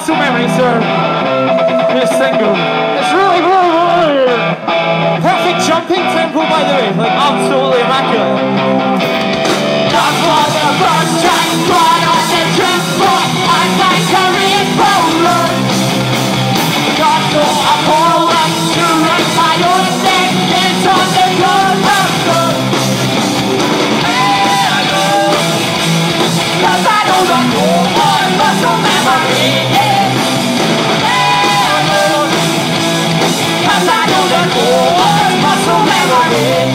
Muscle Memory, sir. This single. It's really, really, really perfect jumping tempo, by the way. Like, absolutely immaculate. That was the first track, right on the trip, but I'm like Korean Poland. Got so I'm Poland to write my own thing. It's on the good road. Hey, I know. Cause I know the whole one muscle memory is. Hey, I know. Cause I know the whole one muscle memory.